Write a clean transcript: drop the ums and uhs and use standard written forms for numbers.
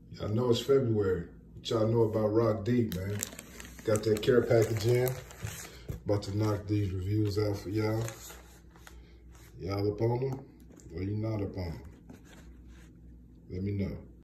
I know it's February. What y'all know about RockDeep, man? Got that care package in. About to knock these reviews out for y'all. Y'all up on them? Or you not up on them? Let me know.